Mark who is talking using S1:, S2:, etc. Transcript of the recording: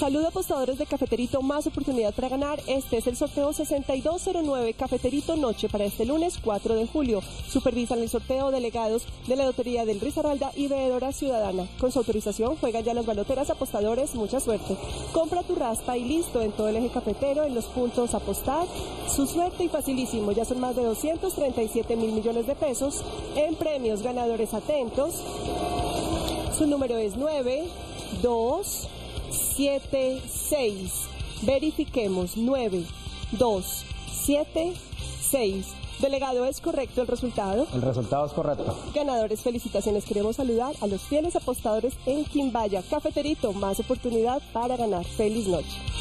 S1: Saludos apostadores de Cafeterito, más oportunidad para ganar. Este es el sorteo 6209 Cafeterito Noche para este lunes 4 de julio. Supervisan el sorteo delegados de la Lotería del Risaralda y Veedora Ciudadana. Con su autorización juegan ya las baloteras apostadores, mucha suerte. Compra tu raspa y listo en todo el eje cafetero, en los puntos apostar. Su suerte y facilísimo, ya son más de 237 mil millones de pesos en premios. Ganadores atentos. Su número es 9276. Verifiquemos. 9276. Delegado, ¿es correcto el resultado?
S2: El resultado es correcto.
S1: Ganadores, felicitaciones. Queremos saludar a los fieles apostadores en Quimbaya. Cafeterito, más oportunidad para ganar. Feliz noche.